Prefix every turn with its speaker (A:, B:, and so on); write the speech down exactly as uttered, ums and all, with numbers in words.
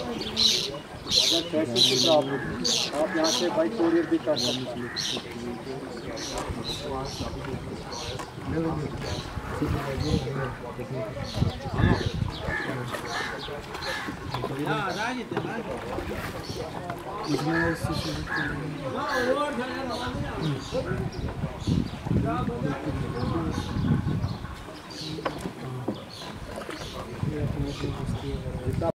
A: अगर पैसे की प्रॉब्लम आप यहाँ से बाई कोरियर भी कर सकते हैं।